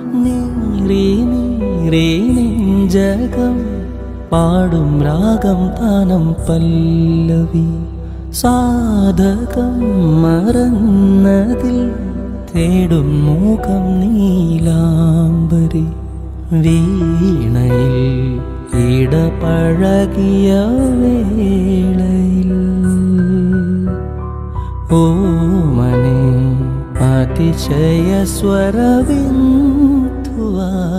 നീറി നീറി നെഞ്ചകം പാടും രാഗം താനം പല്ലവി സാധകം മറന്നതിൽ തേടും മൂകം നീലാംബരി വീണയിൽ ഇടപഴകിയ വേളയിൽ ഓമനെ അതിശയ സ്വരവിന്ദുവാ